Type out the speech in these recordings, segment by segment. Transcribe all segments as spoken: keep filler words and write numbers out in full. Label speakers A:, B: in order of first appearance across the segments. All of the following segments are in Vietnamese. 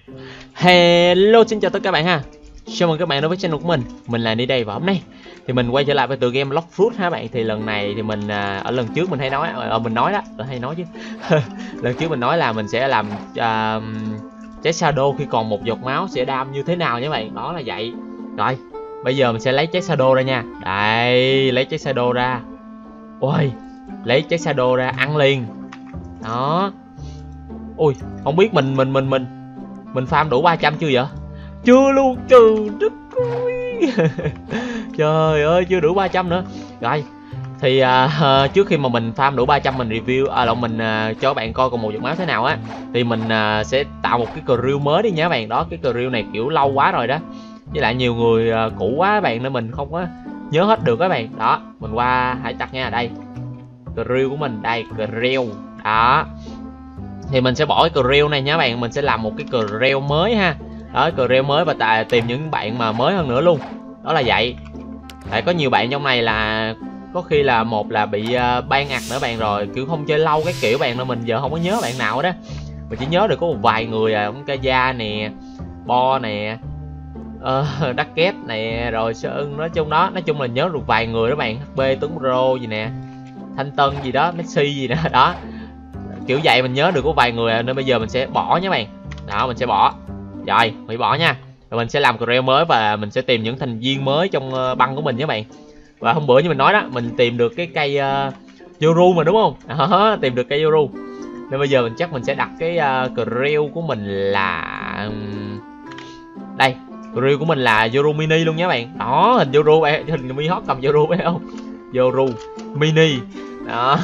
A: Hello, xin chào tất cả các bạn ha. Chào mừng các bạn đến với channel của mình. Mình là Ni đây và hôm nay thì mình quay trở lại với tựa game Blox Fruit ha bạn. Thì lần này thì mình à, ở lần trước mình hay nói ở mình nói đó, ở hay nói chứ. Lần trước mình nói là mình sẽ làm à, trái Shadow khi còn một giọt máu sẽ đam như thế nào nhé bạn. Đó là vậy. Rồi, bây giờ mình sẽ lấy trái Shadow ra nha. Đây, lấy trái Shadow ra. Ôi, lấy trái Shadow ra ăn liền. Đó. Ui, không biết mình mình mình mình mình farm đủ ba trăm chưa vậy? Chưa luôn, trừ đất ơi. Trời ơi, chưa đủ ba trăm nữa. Rồi, thì uh, trước khi mà mình farm đủ ba trăm mình review à lộn mình uh, cho các bạn coi còn một giọt máu thế nào á, thì mình uh, sẽ tạo một cái crew mới đi nha các bạn. Đó, cái crew này kiểu lâu quá rồi đó. Với lại nhiều người uh, cũ quá các bạn nên mình không có nhớ hết được các bạn. Đó, mình qua hải tặc nha, đây. Crew của mình đây, crew. Đó. Thì mình sẽ bỏ cái crew này nha các bạn, mình sẽ làm một cái crew mới ha. Đó, crew mới và tại tìm những bạn mà mới hơn nữa luôn. Đó là vậy. Tại có nhiều bạn trong này là có khi là một là bị uh, ban ạc nữa bạn, rồi kiểu không chơi lâu cái kiểu bạn, nên mình giờ không có nhớ bạn nào đó. Mình chỉ nhớ được có một vài người à, ông Kaja nè, Bo nè, uh, Đắc Két nè, rồi Sơn, nói chung đó, nói chung là nhớ được vài người đó bạn. hát pê Tuấn Pro gì nè, Thanh Tân gì đó, Messi gì đó, đó. Kiểu vậy mình nhớ được có vài người nên bây giờ mình sẽ bỏ nha bạn. Đó, mình sẽ bỏ. Rồi, hủy bỏ nha. Rồi mình sẽ làm crew mới và mình sẽ tìm những thành viên mới trong băng của mình nha bạn. Và hôm bữa như mình nói đó, mình tìm được cái cây uh, Yoru mà đúng không? Đó, tìm được cây Yoru. Nên bây giờ mình chắc mình sẽ đặt cái uh, crew của mình là đây, crew của mình là Yoru mini luôn nha bạn. Đó, hình Yoru bạn, hình Mi Hot cầm Yoru phải không? Yoru mini. Đó.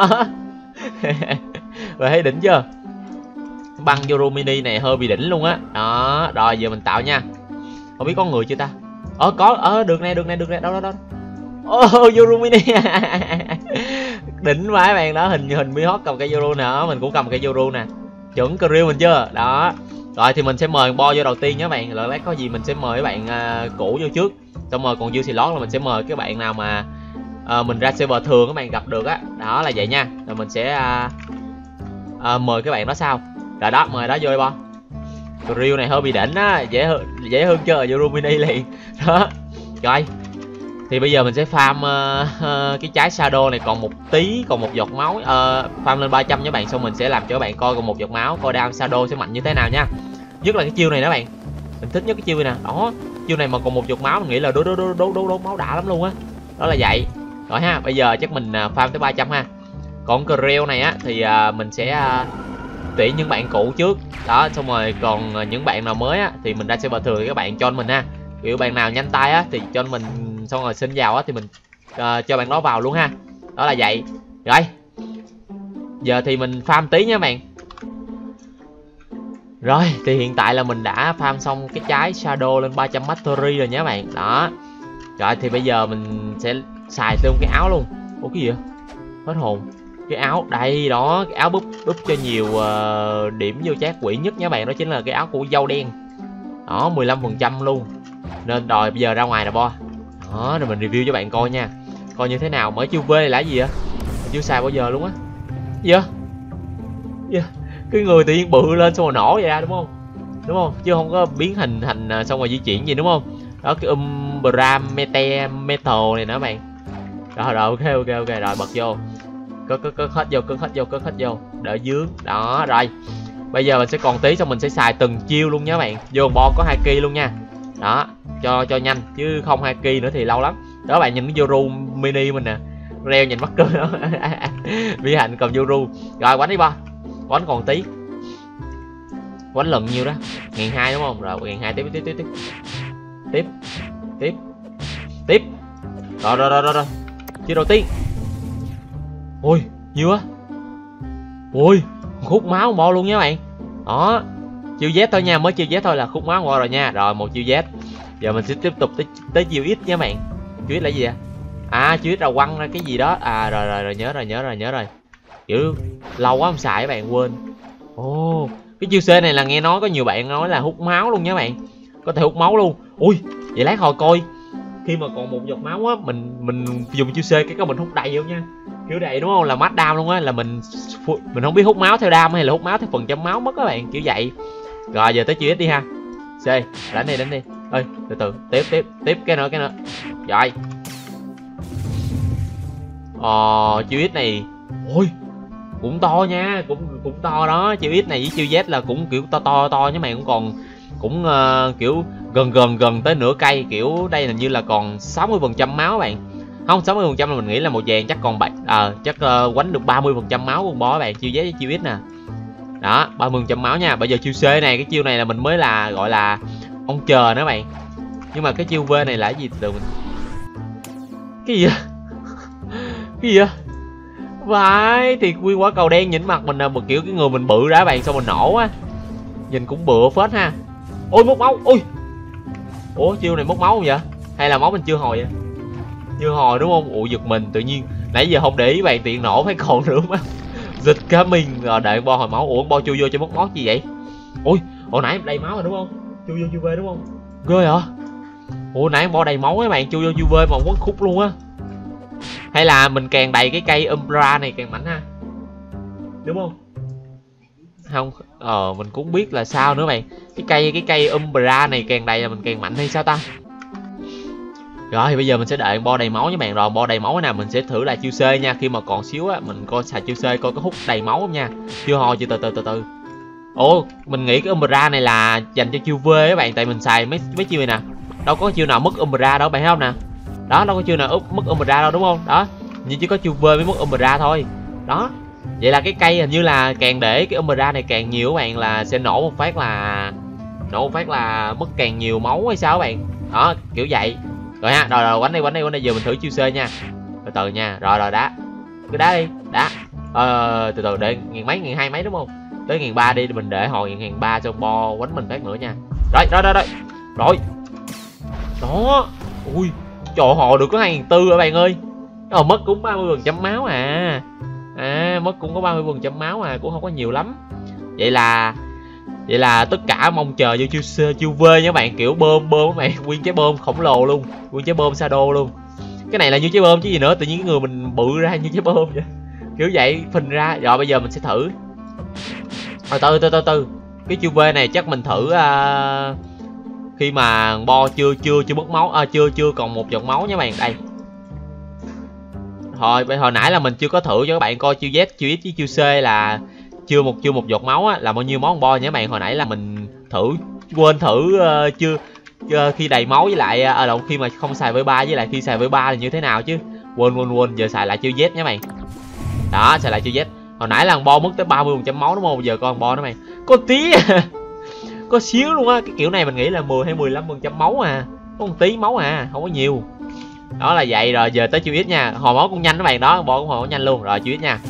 A: Và thấy đỉnh chưa? Băng Yoru mini này hơi bị đỉnh luôn á. Đó, rồi giờ mình tạo nha. Không biết có người chưa ta? Ờ có, ờ được nè, được nè, được nè, đâu đâu đâu. Ô, oh, Yoru mini. Đỉnh quá các bạn, đó, hình hình Mi Hot cầm cây Yoru nè, mình cũng cầm cây Yoru nè. Chuẩn crew mình chưa? Đó. Rồi thì mình sẽ mời Bo vô đầu tiên nhé các bạn. Rồi lát có gì mình sẽ mời các bạn uh, cũ vô trước. Xong rồi còn dư slot là mình sẽ mời các bạn nào mà uh, mình ra server thường các bạn gặp được á. Đó. Đó là vậy nha. Rồi mình sẽ uh, uh, mời các bạn đó sau. Rồi đó, mời đó vô đi Bo. Crew này hơi bị đỉnh á, dễ hơn dễ hơn chơi Yoru mini liền. Đó. Rồi. Thì bây giờ mình sẽ farm uh, uh, cái trái Shadow này còn một tí, còn một giọt máu, uh, farm lên ba trăm nha bạn, xong mình sẽ làm cho các bạn coi còn một giọt máu, coi đam Shadow sẽ mạnh như thế nào nha. Nhất là cái chiêu này đó bạn, mình thích nhất cái chiêu này nè. Đó, chiêu này mà còn một giọt máu mình nghĩ là đố đố đố đố đố, đố máu đã lắm luôn á. Đó. Đó là vậy. Rồi ha, bây giờ chắc mình uh, farm tới ba trăm ha. Còn crew này á thì uh, mình sẽ uh, tuyển những bạn cũ trước. Đó, xong rồi còn uh, những bạn nào mới á thì mình ra server thường thì các bạn cho mình ha. Kiểu bạn nào nhanh tay á thì cho mình, xong rồi xin vào á thì mình uh, cho bạn đó vào luôn ha. Đó là vậy. Rồi. Giờ thì mình farm tí nha bạn. Rồi, thì hiện tại là mình đã farm xong cái trái Shadow lên ba trăm mastery rồi nhé bạn. Đó. Rồi thì bây giờ mình sẽ xài luôn cái áo luôn. Ủa cái gì vậy? Hết hồn. Cái áo đây đó, cái áo búp búp cho nhiều uh, điểm vô chát quỷ nhất nha bạn, đó chính là cái áo của dâu đen. Đó, mười lăm phần trăm luôn. Nên rồi bây giờ ra ngoài nè Bo. Đó, rồi mình review cho bạn coi nha. Coi như thế nào. Mới chiêu V là cái gì vậy? Mình chưa xài bao giờ luôn á. Gì vậy? Yeah. Cái người tự nhiên bự lên xong rồi nổ vậy ra đúng không? Đúng không? Chứ không có biến hình thành xong rồi di chuyển gì đúng không? Đó, cái Umbra Mete Metal này nữa bạn. Rồi rồi, ok ok ok rồi bật vô. Cất cất cất hết vô, cất hết vô, cất hết vô. Đỡ dướng. Đó, rồi. Bây giờ mình sẽ còn tí xong mình sẽ xài từng chiêu luôn nha bạn. Vô Bo có hai ki luôn nha. Đó, cho cho nhanh chứ không hai ki nữa thì lâu lắm. Đó bạn nhìn cái Yoru mini mình nè. Reo nhìn mắc cười đó. Vĩ Hạnh cầm Yoru. Rồi quánh đi Bo. Quánh còn tí. Quánh lần nhiêu đó? Ngàn hai đúng không? Rồi ngàn hai tiếp tiếp tiếp tiếp. Tiếp. Tiếp. Tiếp. Rồi rồi rồi rồi rồi. Chiêu đầu tiên. Ôi, nhiều á. Ôi, khúc máu Bo luôn nha bạn. Đó. Chiêu Z thôi nha, mới chiêu Z thôi là khúc máu qua rồi nha. Rồi một chiêu Z. Giờ mình sẽ tiếp tục tới, tới chiêu X nha bạn. Chiêu X là gì vậy? À, chiêu X là quăng ra cái gì đó. À rồi rồi rồi nhớ rồi, nhớ rồi, nhớ rồi. Kiểu lâu quá không xài các bạn quên. Ồ, oh, cái chiêu C này là nghe nói có nhiều bạn nói là hút máu luôn nha bạn. Có thể hút máu luôn. Ui, vậy lát hồi coi khi mà còn một giọt máu á, mình mình dùng chiêu C cái có mình hút đầy không nha. Kiểu đầy đúng không? Là mát đam luôn á, là mình mình không biết hút máu theo đam hay là hút máu theo phần trăm máu mất các bạn, kiểu vậy. Rồi giờ tới chiêu X đi ha. C, đánh đi đánh đi. Ơi, từ từ, tiếp tiếp tiếp cái nữa cái nữa. Rồi. Ờ, chiêu X này, ôi, cũng to nha, cũng cũng to đó. Chiêu X này với chiêu Z là cũng kiểu to to to chứ mày, cũng còn cũng uh, kiểu gần gần gần tới nửa cây. Kiểu đây hình như là còn sáu mươi phần trăm máu bạn. Không, sáu mươi phần trăm là mình nghĩ là màu vàng chắc còn bạch ờ à, chắc uh, quánh được ba mươi phần trăm máu con bó bạn. Chiêu Z với chiêu X nè. Đó, ba mươi phần trăm máu nha. Bây giờ chiêu C này, cái chiêu này là mình mới là gọi là ông chờ nữa bạn. Nhưng mà cái chiêu V này là cái gì từ mình? Cái gì vậy? Cái gì vậy? Vãi, thì nguyên quả cầu đen nhìn mặt mình là một kiểu cái người mình bự ra bạn, xong mình nổ á. Nhìn cũng bựa phết ha. Ôi mốc máu, ôi. Ủa chiêu này mốc máu không vậy? Hay là máu mình chưa hồi vậy? Chưa hồi đúng không? Ủa giật mình, tự nhiên nãy giờ không để ý bạn, tiện nổ phải còn nữa mà. Dịch cá mình rồi đợi bo hồi máu. Ủa bo chui vô cho mất máu gì vậy? Ôi, hồi nãy đầy máu rồi đúng không? Chui vô chui về đúng không? Ghê hả? Ủa nãy bo đầy máu các bạn, chui vô chui về mà quấn khúc luôn á. Hay là mình càng đầy cái cây Umbra này càng mạnh ha? Đúng không? Không, ờ mình cũng biết là sao nữa bạn. Cái cây cái cây Umbra này càng đầy là mình càng mạnh hay sao ta? Rồi thì bây giờ mình sẽ đợi bo đầy máu với bạn. Rồi bo đầy máu nào mình sẽ thử lại chiêu C nha. Khi mà còn xíu á, mình coi xài chiêu C coi có hút đầy máu không nha. Chưa hồi chưa, từ từ từ từ. Ồ, mình nghĩ cái Umbra này là dành cho chiêu V các bạn, tại mình xài mấy mấy chiêu này nè. Đâu có chiêu nào mất Umbra đâu bạn thấy không nè. Đó, đâu có chiêu nào mất Umbra đâu đúng không? Đó, nhưng chỉ có chiêu V mới mất Umbra thôi. Đó. Vậy là cái cây hình như là càng để cái Umbra này càng nhiều các bạn là sẽ nổ một phát là nổ một phát là mất càng nhiều máu hay sao các bạn. Đó, kiểu vậy. Rồi ha, rồi rồi quánh đi quánh đi quánh đi, giờ mình thử chiêu C nha. Từ từ nha. Rồi rồi đá. Cứ đá đi, đá. Ờ từ từ để ngàn mấy, ngàn hai mấy đúng không? Tới ngàn ba đi, mình để hồi ngàn ba xong bo quánh mình phát nữa nha. Rồi rồi rồi rồi. Rồi. Đó. Ui, trời hồi được có hai ngàn tư rồi bạn ơi. Rồi mất cũng ba mươi phần trăm máu à. À, mất cũng có ba mươi phần trăm máu à, cũng không có nhiều lắm. Vậy là Vậy là tất cả mong chờ vô chiêu C, chiêu V nha bạn, kiểu bơm bơm các bạn, nguyên trái bơm khổng lồ luôn, nguyên trái bơm Shadow luôn. Cái này là như trái bơm chứ gì nữa, tự nhiên cái người mình bự ra như trái bơm vậy. Kiểu vậy phình ra. Rồi bây giờ mình sẽ thử. Rồi từ từ từ từ. Cái chiêu V này chắc mình thử uh, khi mà bo chưa chưa chưa mất máu, à, chưa chưa còn một giọt máu nha bạn. Đây. Hồi hồi nãy là mình chưa có thử cho các bạn coi chiêu Z, chiêu X với chiêu C là chưa một chưa một giọt máu á, là bao nhiêu máu con bo nha các bạn. Hồi nãy là mình thử quên thử uh, chưa uh, khi đầy máu với lại à uh, khi mà không xài với ba với lại khi xài với ba là như thế nào chứ. Quên quên quên, giờ xài lại chiêu Z nha các bạn. Đó, xài lại chiêu Z. Hồi nãy là con bo mất tới ba mươi phần trăm máu đúng không? Giờ con bo nó mày có tí có xíu luôn á. Cái kiểu này mình nghĩ là mười hay mười lăm phần trăm máu à, có một tí máu à, không có nhiều. Đó là vậy. Rồi giờ tới chiêu X nha. Hồi máu cũng nhanh các bạn, đó bo cũng hồi máu nhanh luôn. Rồi chiêu X nha.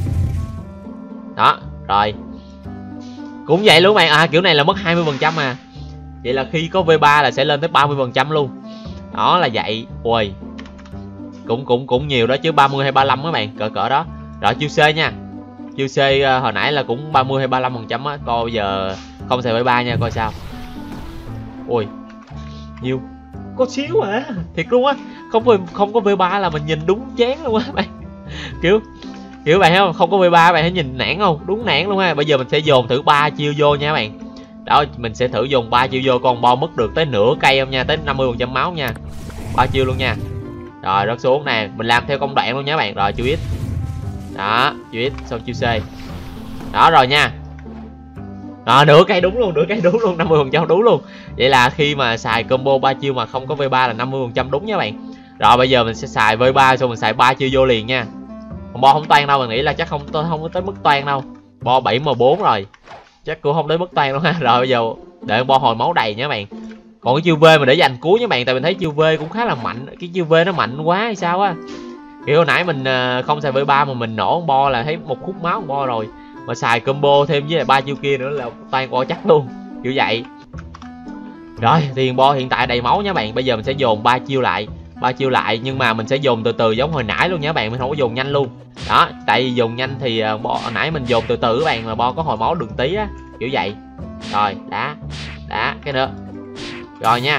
A: Đó, rồi. Cũng vậy luôn bạn. À kiểu này là mất hai mươi phần trăm à. Vậy là khi có V ba là sẽ lên tới ba mươi phần trăm luôn. Đó là vậy. Ui. Cũng cũng cũng nhiều đó chứ, ba mươi hay ba mươi lăm các bạn, cỡ cỡ đó. Rồi chiêu C nha. Chiêu C uh, hồi nãy là cũng ba mươi hay ba mươi lăm phần trăm á, coi bây giờ không xài V ba nha coi sao. Ui. Nhiều. Có xíu à. Thiệt luôn á. Không có không có V ba là mình nhìn đúng chán luôn á bạn. Kiểu Kiểu bạn thấy không, không có V ba bạn thấy nhìn nản không? Đúng nản luôn ha. Bây giờ mình sẽ dồn thử ba chiêu vô nha các bạn. Đó, mình sẽ thử dùng ba chiêu vô, con bo mất được tới nửa cây không nha, tới năm mươi phần trăm máu nha. Ba chiêu luôn nha. Rồi rớt xuống nè, mình làm theo công đoạn luôn nha các bạn. Rồi chiêu X. Đó, chiêu X xong chiêu C. Đó rồi nha. Đó, nửa cây đúng luôn, nửa cây đúng luôn, năm mươi phần trăm đúng luôn. Vậy là khi mà xài combo ba chiêu mà không có V ba là năm mươi phần trăm đúng nha các bạn. Rồi bây giờ mình sẽ xài V ba xong mình xài ba chiêu vô liền nha. Còn bo không toan đâu, mình nghĩ là chắc không không có tới mức toan đâu. Bo bảy M bốn rồi. Chắc cũng không tới mức toan đâu ha. Rồi bây giờ để bo hồi máu đầy nha các bạn. Còn cái chiêu V mình để dành cuối nha bạn, tại mình thấy chiêu V cũng khá là mạnh. Cái chiêu V nó mạnh quá hay sao á. Kiểu hồi nãy mình không xài V ba mà mình nổ con bo là thấy một khúc máu con bo rồi. Mà xài combo thêm với lại ba chiêu kia nữa là toan bo chắc luôn. Kiểu vậy. Rồi, thì bo hiện tại đầy máu nha bạn. Bây giờ mình sẽ dồn ba chiêu lại. Ba chiêu lại nhưng mà mình sẽ dồn từ từ giống hồi nãy luôn nha các bạn, mình không có dồn nhanh luôn. Đó, tại vì dồn nhanh thì uh, bo hồi nãy mình dồn từ từ các bạn, mà bo có hồi máu đường tí á, kiểu vậy. Rồi, đá, đá cái nữa. Rồi nha.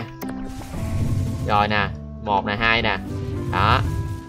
A: Rồi nè, một nè, hai nè. Đó.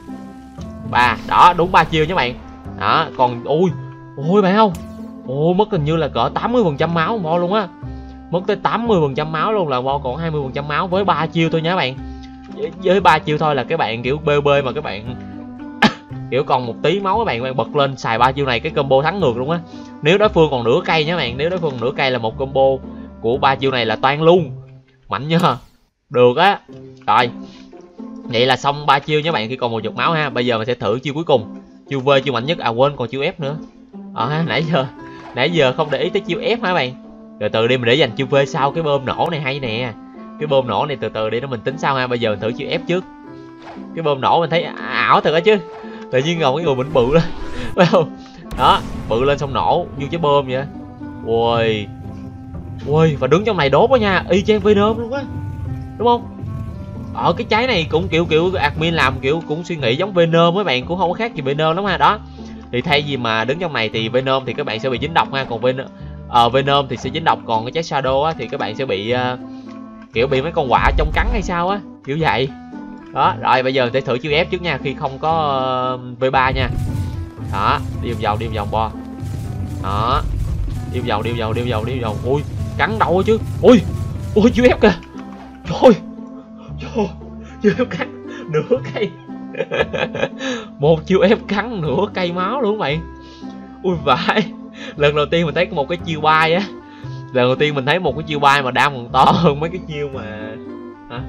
A: Ba, đó, đúng ba chiêu nha các bạn. Đó, còn ui, ui bạn không? Ôi mất hình như là cỡ tám mươi phần trăm máu bo luôn á. mất tới tám mươi phần trăm máu luôn, là bo còn hai mươi phần trăm máu với ba chiêu thôi nha các bạn. Với ba chiêu thôi là các bạn kiểu bê bê mà các bạn kiểu còn một tí máu các bạn, các bạn bật lên xài ba chiêu này cái combo thắng ngược luôn á. Nếu đối phương còn nửa cây nha các bạn, nếu đối phương còn nửa cây là một combo của ba chiêu này là toan luôn. Mạnh nha. Được á. Rồi. Vậy là xong ba chiêu nha các bạn khi còn một giọt máu ha. Bây giờ mình sẽ thử chiêu cuối cùng. Chiêu V, chiêu mạnh nhất. À quên còn chiêu F nữa. Ờ ha, nãy giờ nãy giờ không để ý tới chiêu F hả các bạn. Từ từ đi mình để dành chiêu V sau, cái bơm nổ này hay nè. Cái bơm nổ này từ từ đi nó mình tính sau ha. Bây giờ mình thử chiêu F trước. Cái bơm nổ mình thấy ảo thật á chứ. Tự nhiên ngồi cái người mình bự lên. Phải không? Đó, bự lên xong nổ như trái bơm vậy. Ui. Ui, và đứng trong này đốt á nha, y chang Venom luôn á. Đúng không? Ở cái trái này cũng kiểu kiểu admin làm kiểu cũng suy nghĩ giống Venom mấy bạn, cũng không có khác gì Venom lắm ha. Đó. Thì thay vì mà đứng trong này thì Venom thì các bạn sẽ bị dính độc ha, còn Venom ờ, Venom thì sẽ dính độc, còn cái trái Shadow á thì các bạn sẽ bị uh, kiểu bị mấy con quạ trong cắn hay sao á, kiểu vậy. Đó, rồi bây giờ mình sẽ thử chiêu F trước nha, khi không có uh, V ba nha. Đó, đi vòng vòng đi vòng bo. Đó. Đi vòng đi vòng đi vòng đi vòng. Ui, cắn đâu chứ. Ui. Ui chiêu F kìa. Trời. Trời. Chiêu F cắn nửa cây. Một chiêu F cắn nửa cây máu luôn các bạn. Ui vãi. Lần đầu tiên mình thấy một cái chiêu bay á. Lần đầu tiên mình thấy một cái chiêu bay mà đam còn to hơn mấy cái chiêu mà hả?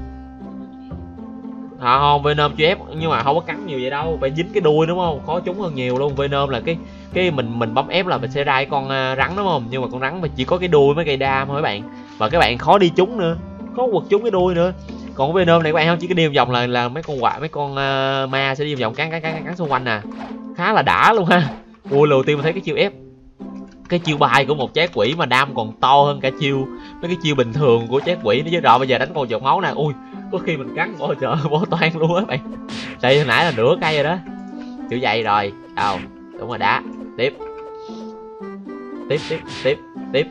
A: À, không, Venom chiêu F nhưng mà không có cắn nhiều vậy đâu, phải dính cái đuôi đúng không? Khó trúng hơn nhiều luôn. Venom là cái cái mình mình bấm F là mình sẽ ra con uh, rắn đúng không? Nhưng mà con rắn mà chỉ có cái đuôi mới gây đam thôi các bạn. Và các bạn khó đi trúng nữa, khó quật trúng cái đuôi nữa. Còn cái Venom này các bạn không, chỉ cái đi vòng là là mấy con quạ, mấy con uh, ma sẽ đi vòng cắn cắn cắn cắn xung quanh nè. Khá là đã luôn ha. Ui, lần đầu tiên mình thấy cái chiêu F, cái chiêu bay của một trái quỷ mà đam còn to hơn cả chiêu mấy cái chiêu bình thường của trái quỷ nữa chứ. Rồi bây giờ đánh con giọt máu nè. Ui, có khi mình cắn ôi trời bó toan luôn á bạn. Đây hồi nãy là nửa cây rồi đó, kiểu vậy. Rồi đâu đúng rồi, đá tiếp tiếp tiếp tiếp tiếp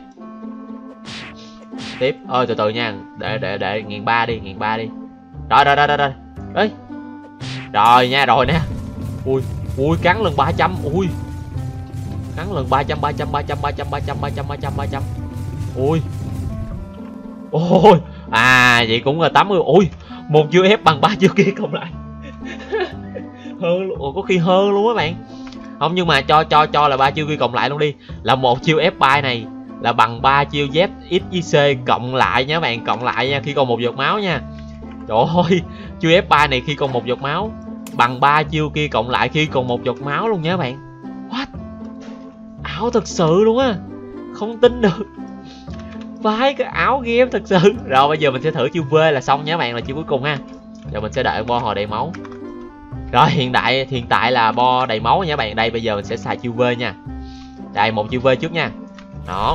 A: tiếp ơi từ từ nha, để để để ngàn ba đi, ngàn ba đi. Rồi rồi rồi rồi rồi đấy, rồi nha, rồi nè. Ui ui, cắn lần ba trăm. Ui, cắn lần ba trăm ba trăm ba trăm ba trăm ba trăm ba trăm ba trăm ba trăm. Ui ôi, à vậy cũng là tám mươi. Ui, một chiêu F bằng ba chiêu kia cộng lại. Hơn luôn, có khi hơn luôn á bạn. Không, nhưng mà cho cho cho là ba chiêu kia cộng lại luôn đi, là một chiêu F bay này là bằng ba chiêu Z X với C cộng lại nha các bạn, cộng lại nha khi còn một giọt máu nha. Trời ơi, chiêu F bay này khi còn một giọt máu bằng ba chiêu kia cộng lại khi còn một giọt máu luôn nha các bạn. What? Ảo thật sự luôn á, không tin được. Vãi, cái ảo game thật sự. Rồi bây giờ mình sẽ thử chiêu V là xong nha các bạn, là chiêu cuối cùng ha. Rồi mình sẽ đợi bo hồi đầy máu. Rồi hiện tại hiện tại là bo đầy máu nha các bạn. Đây bây giờ mình sẽ xài chiêu V nha. Đây một chiêu V trước nha. Đó.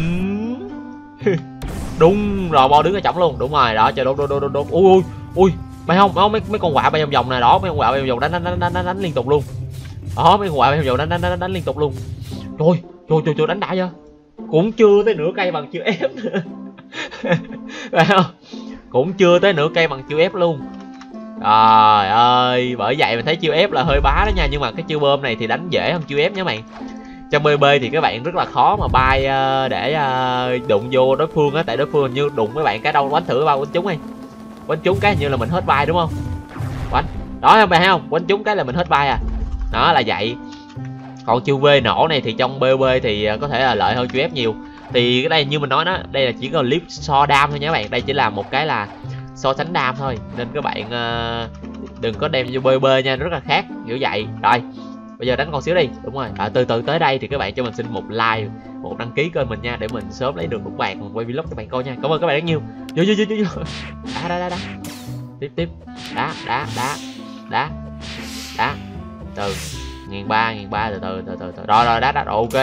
A: Đúng rồi, bo đứng ở trỏng luôn. Đúng rồi, đó cho đốt đốt đốt đốt. Ui ui ui, mày không, không mấy mấy con quạ bay vòng vòng này đó, mấy con quạ bay vòng vòng đánh đánh đánh đánh, đánh, đánh liên tục luôn. Đó, mấy con quạ bay vòng vòng đánh đánh đánh, đánh liên tục luôn. Trời trời trời trời, đánh đã chưa? Cũng chưa tới nửa cây bằng chiêu F nữa. Phải không? Cũng chưa tới nửa cây bằng chiêu F luôn. Trời ơi, bởi vậy mình thấy chiêu F là hơi bá đó nha. Nhưng mà cái chiêu bơm này thì đánh dễ hơn chiêu F nha các bạn. Trong bê bê thì các bạn rất là khó mà bay uh, để uh, đụng vô đối phương á. Tại đối phương như đụng với bạn cái đâu quánh thử bao quánh trúng đi. Quánh trúng cái như là mình hết bay đúng không? Quánh. Đó các bạn thấy không? Quánh trúng cái là mình hết bay à. Đó là vậy. Còn chiêu V nổ này thì trong bê bê thì có thể là lợi hơn chiêu F nhiều. Thì cái đây như mình nói đó, đây là chỉ có clip so đam thôi nha các bạn. Đây chỉ là một cái là so sánh đam thôi, nên các bạn uh, đừng có đem vô bê bê nha, rất là khác kiểu vậy. Rồi bây giờ đánh con xíu đi. Đúng rồi, à, từ từ tới đây thì các bạn cho mình xin một like, một đăng ký kênh mình nha, để mình sớm lấy được nút bạc mình quay vlog cho các bạn coi nha. Cảm ơn các bạn rất nhiều. Vô vô vô vô. Đá đá đá đá. Tiếp tiếp. Đá đá đá đá đá. Từ ngàn ba ngàn ba từ từ từ từ từ. Rồi rồi đá đá rồi, ok.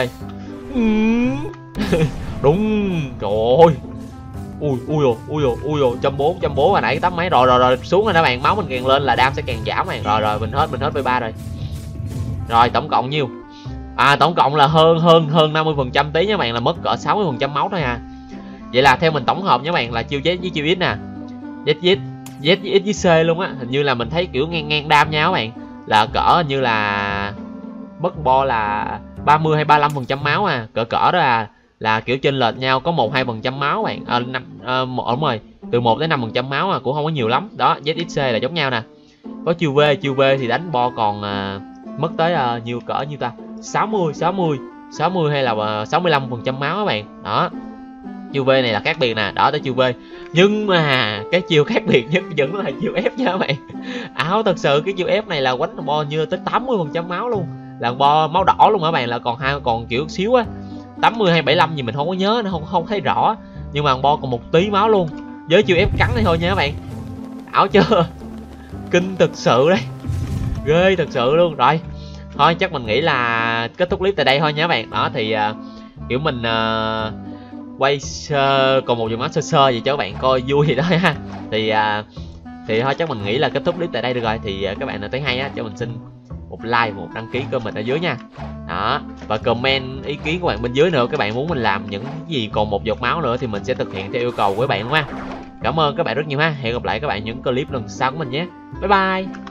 A: Đúng. Trời ơi. Ui ui ui ui ui ui, trăm bốn trăm bốn hồi nãy tắm mấy. Rồi rồi rồi xuống rồi các bạn, máu mình càng lên là đam sẽ càng giảm này. Rồi rồi mình hết mình hết V ba rồi. Rồi tổng cộng nhiêu? À tổng cộng là hơn hơn hơn năm mươi phần trăm tí nha các bạn, là mất cỡ sáu mươi phần trăm máu thôi à. Vậy là theo mình tổng hợp nha các bạn, là chiêu Z với chiêu X nè. Z Z Z với X với C luôn á, hình như là mình thấy kiểu ngang ngang đam nhau các bạn. Là cỡ như là mất bo là ba mươi hay ba mươi lăm phần trăm máu à, cỡ cỡ đó à. là kiểu chênh lệch nhau có một hai phần trăm máu bạn, à, năm à, một đúng rồi, từ một đến năm phần trăm máu à, cũng không có nhiều lắm. Đó, Z X C là giống nhau nè. Có chiêu V, chiêu V thì đánh bo còn à, mất tới à, nhiều cỡ như ta sáu mươi sáu mươi sáu mươi hay là à, sáu mươi lăm phần trăm máu các bạn. Đó, chiêu V này là khác biệt nè, đó tới chiêu V. Nhưng mà cái chiêu khác biệt nhất vẫn là chiêu F nha các bạn. Ảo thật sự cái chiêu F này là quánh bo như tới tám mươi phần trăm máu luôn, là bo máu đỏ luôn các bạn, là còn hai còn kiểu xíu á, tám mươi hay bảy mươi lăm gì mình không có nhớ, nó không không thấy rõ, nhưng mà bo còn một tí máu luôn với chiêu F cắn này thôi nha các bạn. Ảo chưa, kinh thực sự đấy, ghê thật sự luôn. Rồi thôi chắc mình nghĩ là kết thúc clip tại đây thôi nha các bạn. Đó thì uh, kiểu mình uh, quay uh, còn một vòng máu sơ sơ vậy cho các bạn coi vui gì đó ha. Thì uh, thì thôi chắc mình nghĩ là kết thúc clip tại đây được rồi. Thì uh, các bạn nào thấy hay á cho mình xin một like, một đăng ký, comment ở dưới nha. Đó, và comment ý kiến của bạn bên dưới nữa, các bạn muốn mình làm những gì còn một giọt máu nữa thì mình sẽ thực hiện theo yêu cầu của các bạn luôn ha. Cảm ơn các bạn rất nhiều ha. Hẹn gặp lại các bạn những clip lần sau của mình nhé. Bye bye.